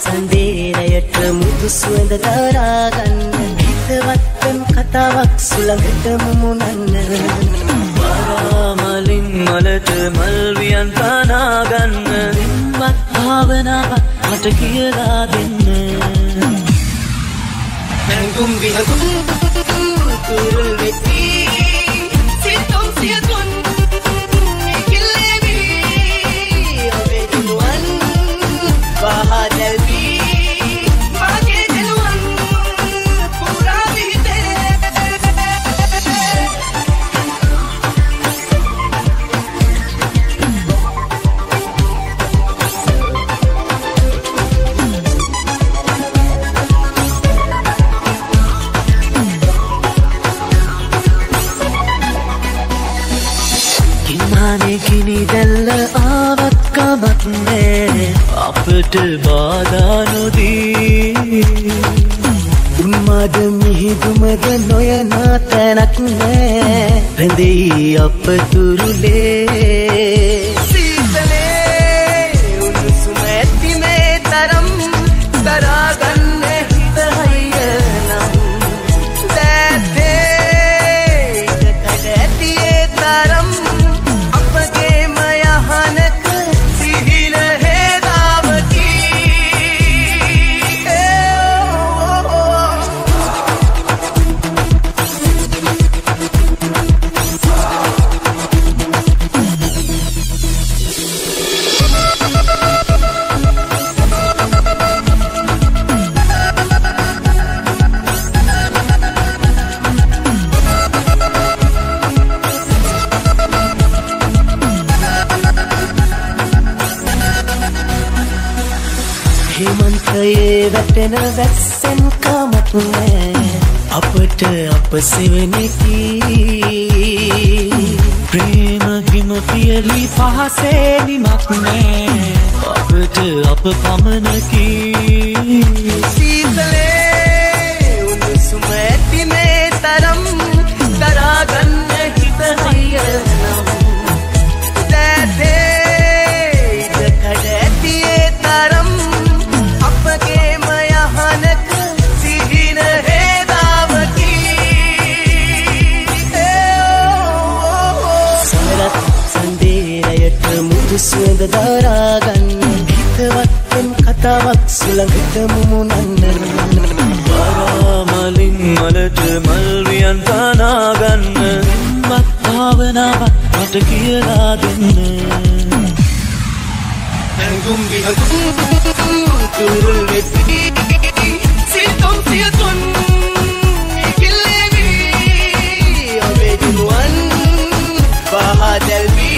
සඳේරයට මුදු සුවඳ දරාගන්න හිතවත්කම් කතාවක් සුළඟට මුමුණන්න වරාමලින් මලට මල් වියන් පනාගන්න දින්වත් භාවනාවක් මට කියලා දෙන්න නැංගුම් විහතුම් කුරුල් වෙති සිතුම් සියතුන් කිල්ලෙවි ඔබේ දුවන් වහදල්වි මාගේ දෙනුවන් පුරා විහිදේ කිනි දැල්ල ආවත් කමක් නෑ අපට බාධා නොදී උන්මාද මිහිදුමද නොයනා තැනක් නෑ රැඳෙයි අප තුරුලේ සීතලේ උණුසුම ඇති මේ තරම් දරාගන්න හිත හයිය නම් දැතේ ඉඩකඩ ඇති ඒ තරම් හේමන්තයේ වැටෙන වැස්සෙන් කමක් නෑ අපට අප සෙවණකි ප්‍රේම හිම පියලි පහසේ නිමක් නෑ අපට අප පමණකි සීතලේ උණුසුම ඇති මේ තරම් දරාගන්න හිත හයිය නම් දැතේ ඉඩකඩ ඇති ඒ තරම් සුවඳ දරාගන්න හිතවත්කම් කතාවක් සුළඟට මුමුණන්න වරාමලින් මලට මල් වියන් පනාගන්න දින්වත් භාවනාවක් මට කියලා දෙන්න නැංගුම් විහතුම් කුරුල් වෙති සිතුම් සියතුන් කිල්ලෙවි ඔබේ දුවන් වහදල්වි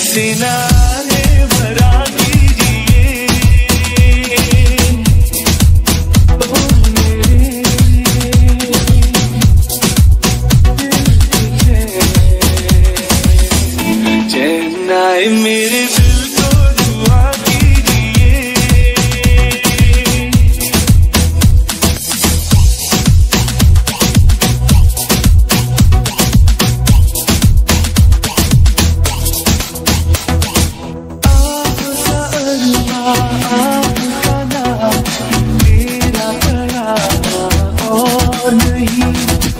सिनारे भरा कीजिए ओ मेरे चैन आए मेरे दिल को दुआ कीजिए आपका नाम मेरा प्यारा और नहीं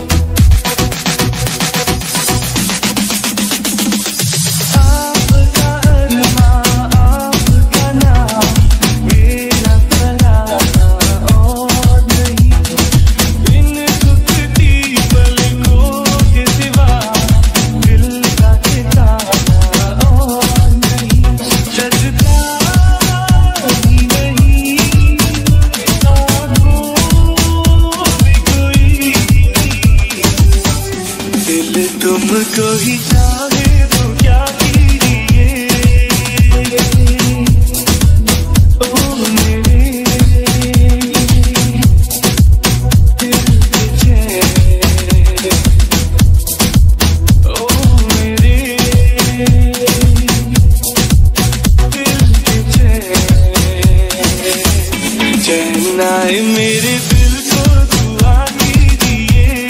तुमको ही चाहे तो क्या कीजिए ओ मेरे दिल के चैन ओ मेरे दिल के चैन आए मेरे दिल को दुआ कीजिए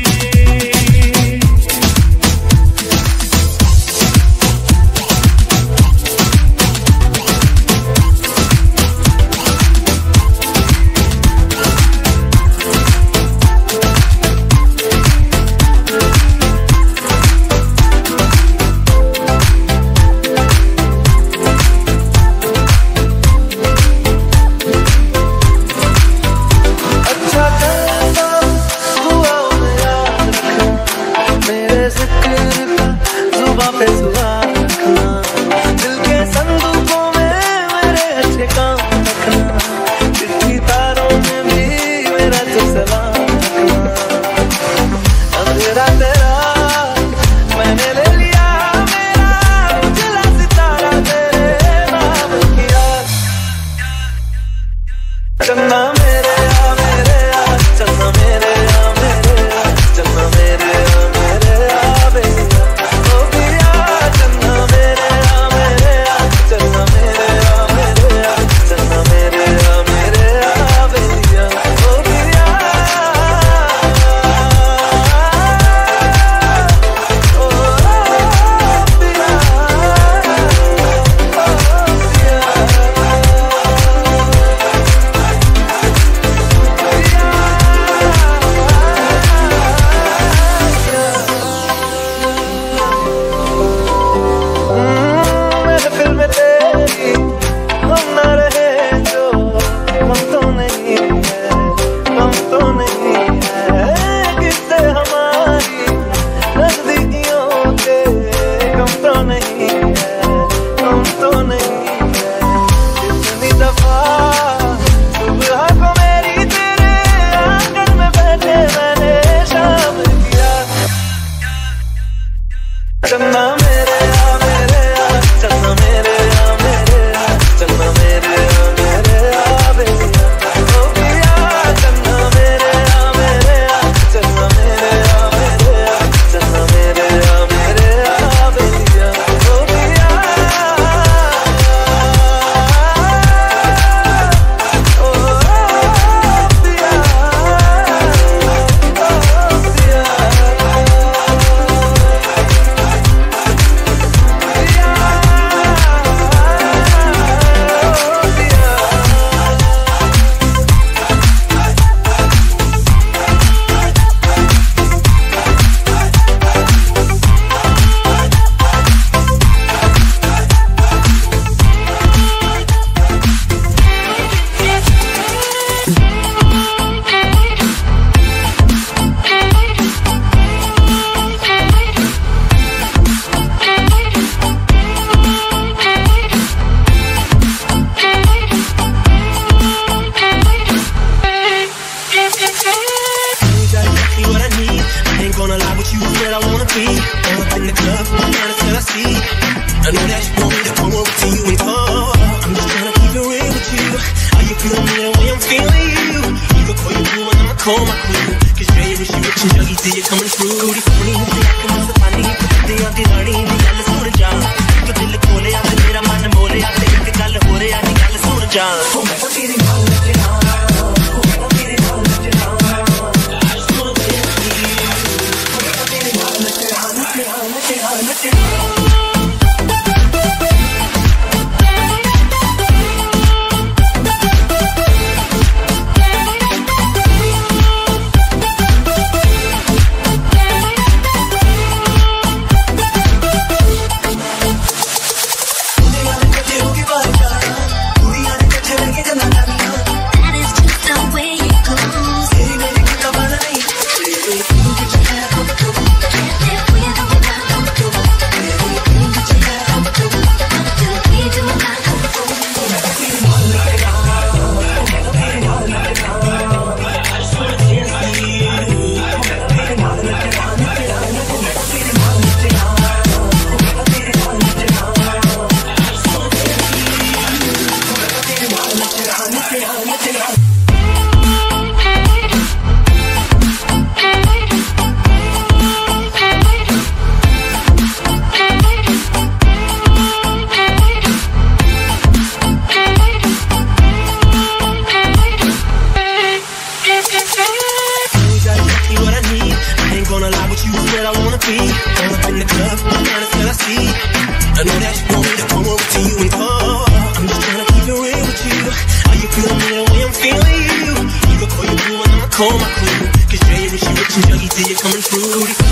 चन्ना मेरे आ मेरे आ चन्ना मेरे आ मेरे आ चन्ना मेरे आ मेरे आ बेया ओ पिया चन्ना मेरे आ मेरे आ चन्ना मेरे आ मेरे आ चन्ना मेरे आ मेरे आ बेया ओ पिया ओ पिया चन्ना मेरे आ मेरे आ चन्ना मेरे आ मेरे आ चन्ना मेरे आ मेरे आ बेया ओ पिया चन्ना मेरे आ मेरे आ चन्ना मेरे आ मेरे आ चन्ना मेरे आ मेरे आ बेया ओ पिया ओ पिया Gonna lie with you, where I wanna be. All up in the club, I'm trying to tell I see. I know that you call my queen. Cause Dre when she rich and juggy, see you coming through. Goody phony, they acting like Stefani. Put the auntie Rani, the gal is soon ja. तो दिल खोले आते मेरा मन मोले आते एक गल हो रे आनी गल सुन जा ओ मैं तो तेरी मान नचना ओ मैं तो तेरी मान नचना आज सुन तेरी ओ मैं तो तेरी मान नचना नचना नचना नचना Call my queen, cause Dre when she rich and juggy, see you coming through.